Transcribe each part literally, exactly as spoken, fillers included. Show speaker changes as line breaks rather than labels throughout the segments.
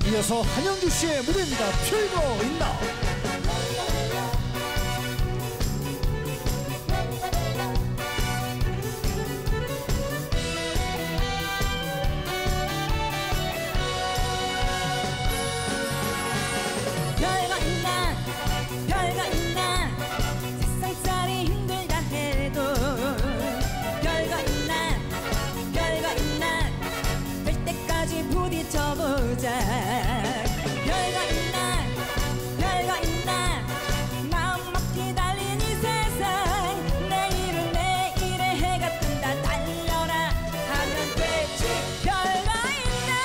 이어서 한영주 씨의 무대입니다. 별거 있나?
별거 있나 별거 있나 세상살이 힘들다 해도 별거 있나 별거 있나 될 때까지 부딪혀보자. 별거 있나 별거 있나 마음 먹기 달린 이 세상 내일은 내일의 해가 뜬다 달려라 하면 되지. 별거 있나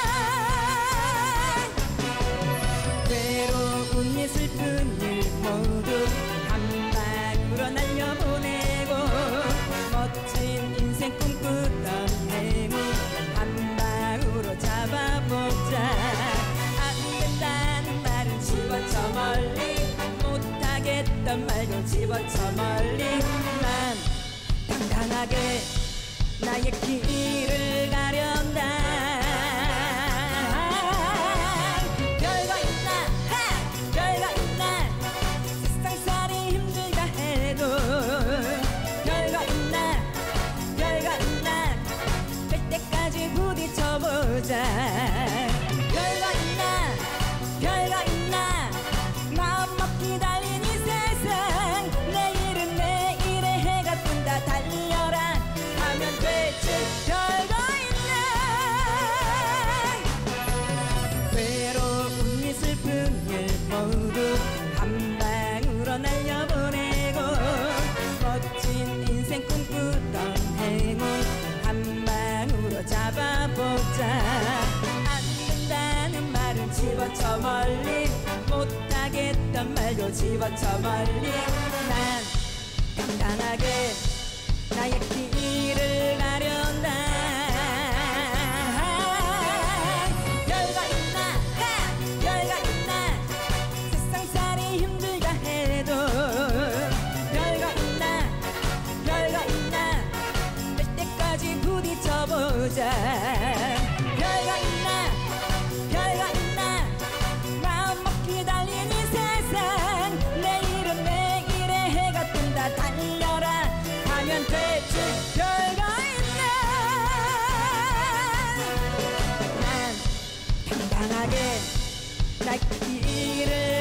외로운 일 슬픈 일 모두 한 방으로 날려보내고 멋진 인생 꿈꾸던 행운 한 방으로 잡아보자. 안 된다는 말은 집어쳐 멀리 못하겠던 말도 집어쳐 멀리 난 당당하게 나의 길을 가련다. 별거 있나 하! 별거 있나 세상살이 힘들다 해도 별거 있나 별거 있나 될 때까지 부딪혀보자. 별거 있나 별거 있나 마음 먹기 달린 이 세상 내일은 내일의 해가 뜬다 달려라 하면 되지. 별거 있나 외로운 일 슬픈 일 모두 한 방으로 날려보내고 멋진 인생 꿈꾸던 행운 한 방으로 잡아보자. 안 된다는 말은 집어쳐 멀리 못하겠던 말도 집어쳐 멀리 난 당당하게 나의 길을 가련다. 별거 있나 하! 별거 있나 세상살이 힘들다 해도 별거 있나 별거 있나 될 때까지 부딪혀보자. 별거 있나 별거 있나 마음 먹기 달린 이 세상 내일은 내일의 해가 뜬다 달려라 하면 되지. 별거 있나 난 당당하게 날 길을